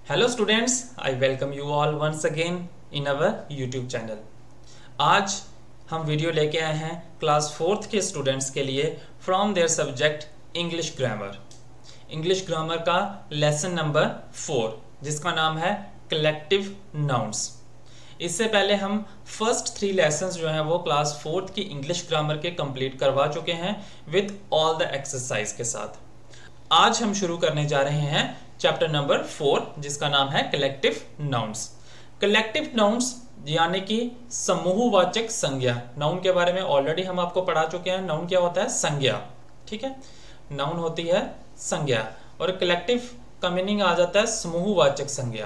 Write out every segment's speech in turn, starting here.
Hello students, I welcome you all once again in our YouTube channel. आज हम video लेके आए हैं क्लास फोर्थ के स्टूडेंट्स के लिए from their subject English grammar. English grammar का लेसन नंबर 4 जिसका नाम है कलेक्टिव नाउन्स। इससे पहले हम फर्स्ट 3 लेसन्स जो हैं वो क्लास फोर्थ की इंग्लिश ग्रामर के कंप्लीट करवा चुके हैं विद ऑल द एक्सरसाइज के साथ। आज हम शुरू करने जा रहे हैं चैप्टर नंबर 4 जिसका नाम है कलेक्टिव नाउन्स। कलेक्टिव नाउन्स यानी कि समूहवाचक संज्ञा। नाउन के बारे में ऑलरेडी हम आपको पढ़ा चुके हैं। नाउन क्या होता है? संज्ञा। ठीक है, नाउन होती है संज्ञा और कलेक्टिव का मीनिंग आ जाता है समूहवाचक संज्ञा।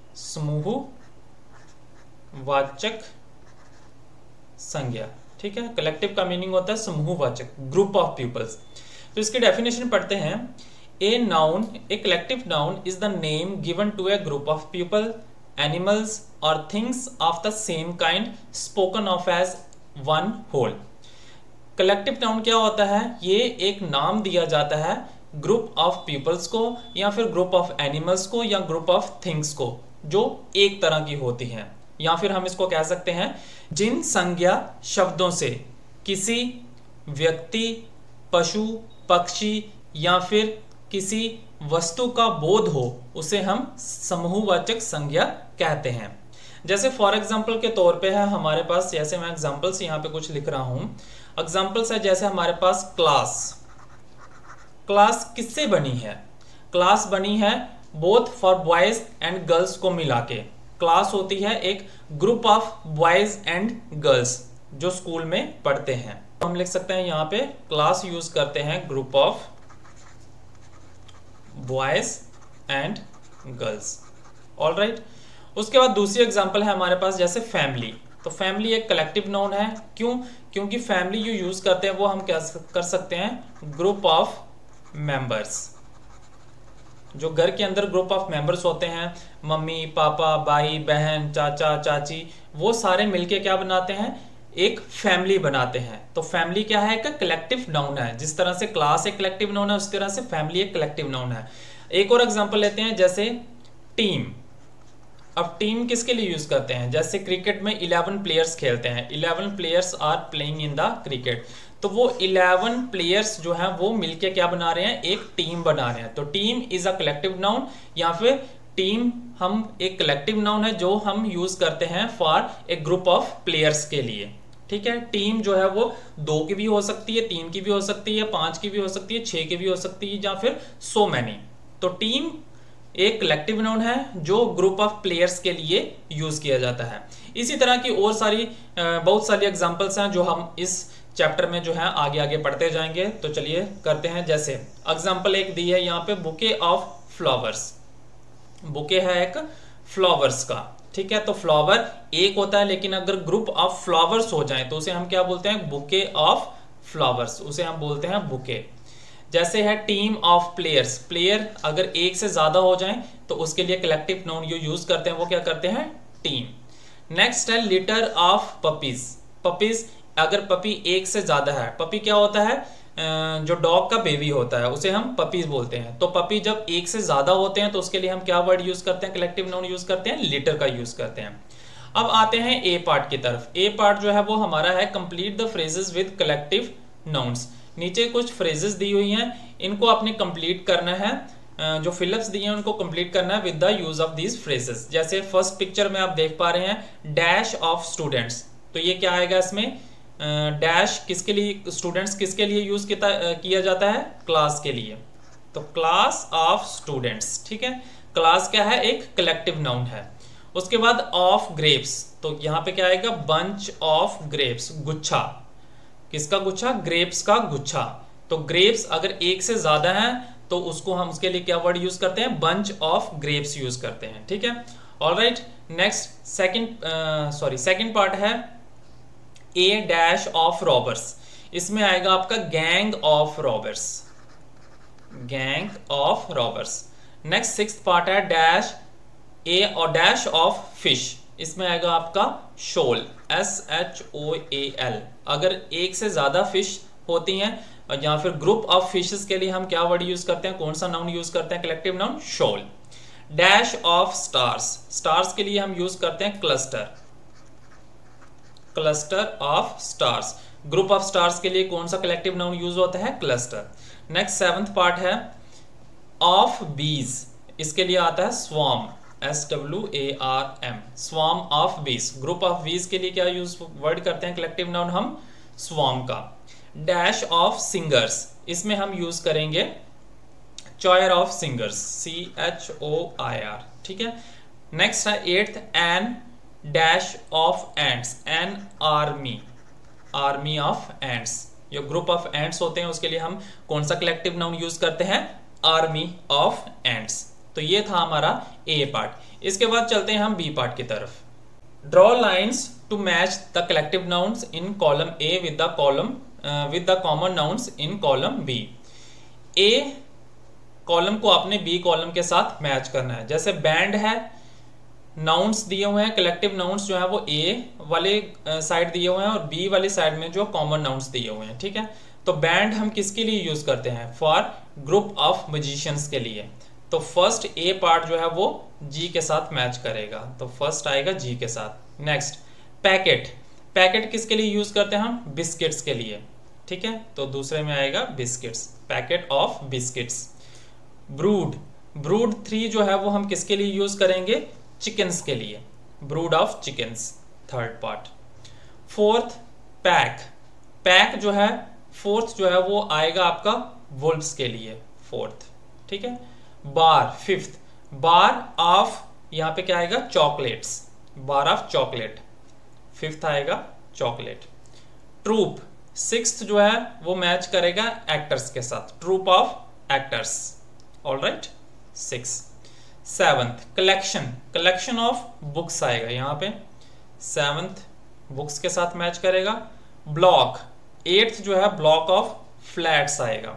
समूहवाचक संज्ञा, ठीक है। कलेक्टिव का मीनिंग होता है समूहवाचक, ग्रुप ऑफ पीपल्स। तो इसकी डेफिनेशन पढ़ते हैं। A noun, a collective noun is the name given to a group of people, animals or things of the same kind spoken of as one whole. Collective noun क्या होता है? ये एक नाम दिया जाता है ग्रुप ऑफ पीपल्स को या फिर ग्रुप ऑफ एनिमल्स को या ग्रुप ऑफ थिंग्स को जो एक तरह की होती हैं, या फिर हम इसको कह सकते हैं जिन संज्ञा शब्दों से किसी व्यक्ति, पशु, पक्षी या फिर किसी वस्तु का बोध हो उसे हम समूहवाचक संज्ञा कहते हैं। जैसे फॉर एग्जांपल के तौर पे है हमारे पास, जैसे मैं एग्जांपल्स यहाँ पे कुछ लिख रहा हूं। एग्जांपल्स है जैसे हमारे पास क्लास। क्लास किससे बनी है? क्लास बनी है both for boys and girls को मिला के। क्लास होती है एक group of boys and girls जो स्कूल में पढ़ते हैं। हम लिख सकते हैं यहाँ पे क्लास यूज करते हैं group of boys and girls. All right. उसके बाद दूसरी एग्जांपल है हमारे पास जैसे फैमिली। तो फैमिली एक कलेक्टिव नाउन है। क्यों? क्योंकि फैमिली जो यूज करते हैं वो हम क्या कर सकते हैं? Group of members. जो घर के अंदर ग्रुप ऑफ मेंबर्स होते हैं, मम्मी, पापा, भाई, बहन, चाचा, चाची, वो सारे मिलके क्या बनाते हैं? एक फैमिली बनाते हैं। तो फैमिली क्या है? एक कलेक्टिव नाउन है। जिस तरह से क्लास एक कलेक्टिव नाउन है उस तरह से फैमिली एक कलेक्टिव नाउन है। एक और एग्जांपल लेते हैं जैसे टीम। अब टीम किसके लिए यूज करते हैं? जैसे क्रिकेट में 11 प्लेयर्स खेलते हैं। 11 players are playing in the cricket. तो वो 11 प्लेयर्स जो हैं वो मिलके क्या बना रहे हैं? एक टीम बना रहे हैं। तो team is a collective noun, या फिर टीम हम एक कलेक्टिव नाउन है जो हम यूज करते हैं for a group of players के लिए। ठीक है। टीम जो है वो 2 की भी हो सकती है, 3 की भी हो सकती है, 5 की भी हो सकती है, 6 की भी हो सकती है, या फिर सो मैनी। तो टीम एक कलेक्टिव नाउन है जो ग्रुप ऑफ प्लेयर्स के लिए यूज किया जाता है। इसी तरह की और बहुत सारी एग्जांपल्स हैं जो हम इस चैप्टर में जो है आगे आगे पढ़ते जाएंगे। तो चलिए करते हैं। जैसे एग्जांपल एक दी है यहाँ पे, बुके ऑफ फ्लावर्स। बुके है एक फ्लावर्स का। ठीक है। तो फ्लावर एक होता है, लेकिन अगर ग्रुप ऑफ फ्लावर्स हो जाए तो उसे हम क्या बोलते हैं? Bouquet of flowers. उसे हम बोलते हैं बुके। जैसे है टीम ऑफ प्लेयर्स। प्लेयर अगर एक से ज्यादा हो जाए तो उसके लिए कलेक्टिव नाउन जो यूज करते हैं वो क्या करते हैं? टीम। नेक्स्ट है लिटर ऑफ पपीज। पपीज अगर पपी एक से ज्यादा है, पपी क्या होता है? जो डॉग का बेबी होता है उसे हम पपीज बोलते हैं। तो पपी जब एक से ज्यादा होते हैं तो उसके लिए हम क्या वर्ड यूज करते हैं? कलेक्टिव नाउन यूज करते हैं, लिटर का यूज करते हैं। अब आते हैं ए पार्ट की तरफ। ए पार्ट जो है वो हमारा है complete the phrases with collective nouns. नीचे कुछ फ्रेजेस दी हुई हैं, इनको आपने कंप्लीट करना है। जो फिलअप्स दिए हैं उनको कंप्लीट करना है with the use of these phrases. जैसे फर्स्ट पिक्चर में आप देख पा रहे हैं डैश ऑफ स्टूडेंट्स। तो ये क्या आएगा इसमें? डैश किसके लिए? स्टूडेंट्स किसके लिए यूज किया जाता है? क्लास के लिए। तो क्लास ऑफ स्टूडेंट्स। ठीक है। क्लास क्या है? एक कलेक्टिव नाउन है। उसके बाद ऑफ ग्रेप्स। तो यहां पे क्या आएगा? Bunch of grapes. गुच्छा। किसका गुच्छा? ग्रेप्स का गुच्छा। तो ग्रेप्स अगर एक से ज्यादा है तो उसको हम उसके लिए क्या वर्ड यूज करते हैं? बंच ऑफ ग्रेप्स यूज करते हैं। ठीक है। ऑलराइट। नेक्स्ट सेकंड पार्ट है ए डैश ऑफ रॉबर्स। इसमें आएगा आपका gang of robbers. Gang of robbers. Next 6th part है डैश ए और डैश ऑफ फिश। इसमें आएगा आपका शोल, SHOAL। अगर एक से ज्यादा फिश होती हैं या फिर ग्रुप ऑफ फिशेस के लिए हम क्या वर्ड यूज करते हैं? कौन सा नाउन यूज करते हैं? Collective noun shoal. Dash of stars, stars के लिए हम यूज करते हैं cluster, cluster of stars. Group of stars के लिए कौन सा कलेक्टिव नाउन यूज होता है? क्लस्टर। नेक्स्ट 7th पार्ट है ऑफ बीज, इसके लिए आता है swarm, SWARM, swarm of bees. Group of bees के लिए क्या यूज वर्ड करते हैं कलेक्टिव नाउन हम? स्वार्म का। डैश ऑफ सिंगर्स, इसमें हम यूज करेंगे चॉयर ऑफ सिंगर्स, CHOIR, ठीक है। नेक्स्ट है 8th an dash of ants, an army, army of ants. जो ग्रुप ऑफ एंड्स होते हैं उसके लिए हम कौन सा कलेक्टिव नाउन यूज करते हैं? Army of ants. तो ये था हमारा ए पार्ट। इसके बाद चलते हैं हम बी पार्ट की तरफ। Draw lines to match the collective nouns in column A with the common nouns in column B. A column को आपने बी कॉलम के साथ मैच करना है। जैसे बैंड है, नाउन्स दिए हुए हैं, कलेक्टिव नाउन्स जो है वो ए वाले साइड दिए हुए हैं और बी वाली साइड में जो कॉमन नाउन्स दिए हुए हैं, ठीक है। तो बैंड हम किसके लिए यूज करते हैं? फॉर ग्रुप ऑफ म्यूजिशियंस के लिए। तो फर्स्ट ए पार्ट जो है वो जी के साथ मैच करेगा, तो फर्स्ट आएगा जी के साथ। नेक्स्ट पैकेट, पैकेट किसके लिए यूज करते हैं हम? बिस्किट्स के लिए, ठीक है। तो दूसरे में आएगा biscuits, packet of biscuits. Brood, brood 3 जो है वो हम किसके लिए यूज करेंगे? चिकन्स के लिए, brood of chickens, 3rd part. 4th pack, pack जो है 4th जो है वो आएगा आपका वुल्फ्स के लिए, 4th, ठीक है। बार 5th, बार ऑफ, यहां पे क्या आएगा? Chocolates, bar of chocolate, 5th आएगा चॉकलेट। ट्रूप 6th जो है वो मैच करेगा एक्टर्स के साथ, troupe of actors, alright 6। 7th collection, collection of books आएगा यहाँ पे, 7th बुक्स के साथ मैच करेगा। ब्लॉक 8th जो है ब्लॉक ऑफ फ्लैट्स आएगा,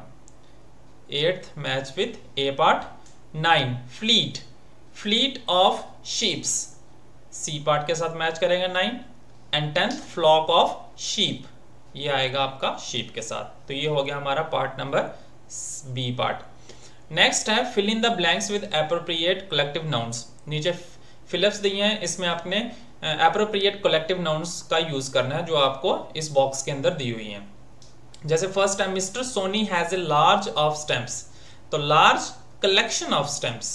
8th match with A part. 9 fleet, fleet of ships, C part के साथ मैच करेगा 9। And 10th flock of sheep, ये आएगा आपका शीप के साथ। तो ये हो गया हमारा part number B part. Next है fill in the blanks with appropriate collective nouns. नीचे फिलअप्स दिए हैं, इसमें आपने एप्रोप्रिएट कलेक्टिव नाउन्स का यूज करना है जो आपको इस बॉक्स के अंदर दी हुई हैं। जैसे फर्स्ट है mister Soni has a large of stamps, तो large collection of stamps,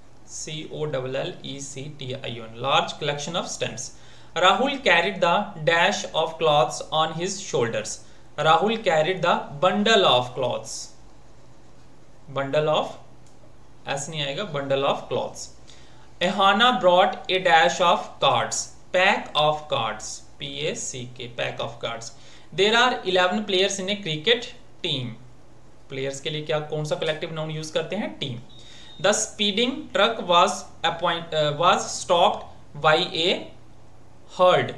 COLLECTION, large collection of stamps. Rahul carried the dash of clothes on his shoulders, Rahul carried the bundle of clothes, bundle of, ऐसे नहीं आएगा, bundle of clothes. Ehana brought a dash of cards, pack of cards, PACK, pack of cards. There are 11 players in a cricket team, players के लिए क्या कौन सा collective noun use करते हैं? Team. The speeding truck was stopped by a herd,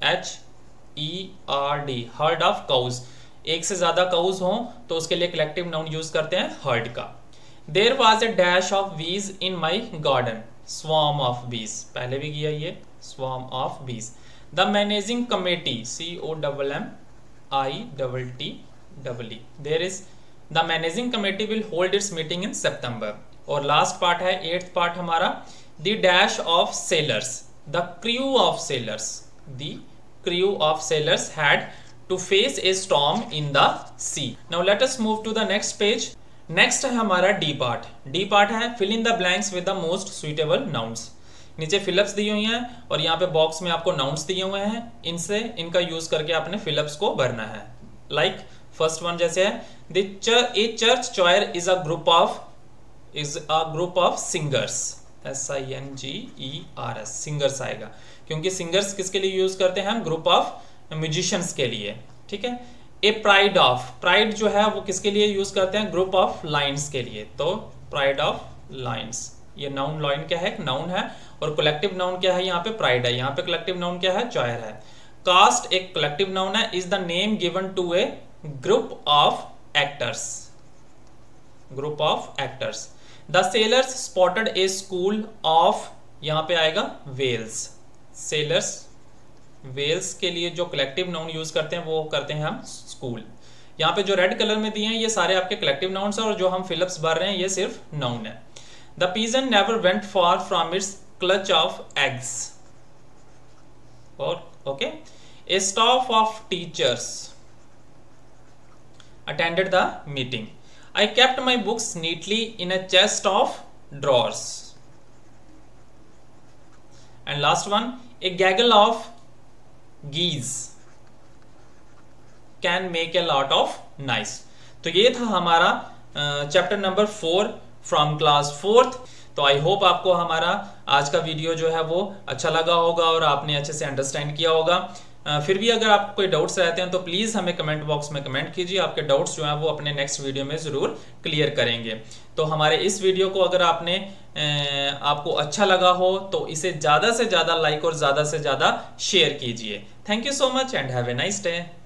HERD, herd of cows. एक से ज्यादा काउज हो तो उसके लिए कलेक्टिव नाउन यूज करते हैं हर्ड का। There was a dash of bees in my garden, swarm of bees, पहले भी किया ये, swarm of bees. The managing committee, COMMITTEE, there is the managing committee will hold its meeting in सितंबर। और last part है 8th part हमारा, the dash of sailors, the crew of sailors, the crew of sailors had to face a storm in the sea. Now let us move to the next page. Next है हमारा D part. D part है fill in the blanks with the most suitable nouns. नीचे फिलअप्स दी हुई हैं और यहाँ पे बॉक्स में आपको नाउन्स दिए हुए हैं, इनसे इनका यूज करके आपने फिलअप्स को भरना है। लाइक फर्स्ट वन जैसे है, a church choir is a group of singers, SINGERS, singers आएगा, क्योंकि सिंगर्स किसके लिए यूज करते हैं हम? ग्रुप ऑफ म्यूजिशियंस के लिए, ठीक है। ए प्राइड ऑफ, प्राइड जो है वो किसके लिए यूज करते हैं? ग्रुप ऑफ लाइन्स के लिए, तो प्राइड ऑफ लाइन्स, ये नाउन, लाइन क्या है? नाउन है, और कलेक्टिव नाउन क्या है? यहाँ पे प्राइड है, यहाँ पे कलेक्टिव नाउन क्या है? चॉयर है। कास्ट एक कलेक्टिव नाउन है, is the name given to a group of actors, group of actors. The sailors spotted a school of, यहाँ पे आएगा वेल्स, सेलर्स, वेल्स के लिए जो कलेक्टिव नाउन यूज करते हैं वो करते हैं हम स्कूल। यहाँ पे जो रेड कलर में दिए हैं ये सारे आपके कलेक्टिव नाउन्स हैं, और जो हम फिलअप्स भर रहे हैं ये सिर्फ नाउन है। The pigeon never went far from its clutch of eggs. Or okay, a staff of teachers attended the meeting. I kept my books neatly in a chest of drawers. And last one, a gaggle of geese can make a lot of noise. तो ये था हमारा chapter number 4 from class 4th। तो I hope आपको हमारा आज का video जो है वो अच्छा लगा होगा और आपने अच्छे से अंडरस्टैंड किया होगा। फिर भी अगर आपको कोई डाउट्स रहते हैं तो प्लीज़ हमें कमेंट बॉक्स में कमेंट कीजिए। आपके डाउट्स जो हैं वो अपने नेक्स्ट वीडियो में ज़रूर क्लियर करेंगे। तो हमारे इस वीडियो को अगर आपको अच्छा लगा हो तो इसे ज़्यादा से ज़्यादा लाइक और ज़्यादा से ज़्यादा शेयर कीजिए। Thank you so much and have a nice day.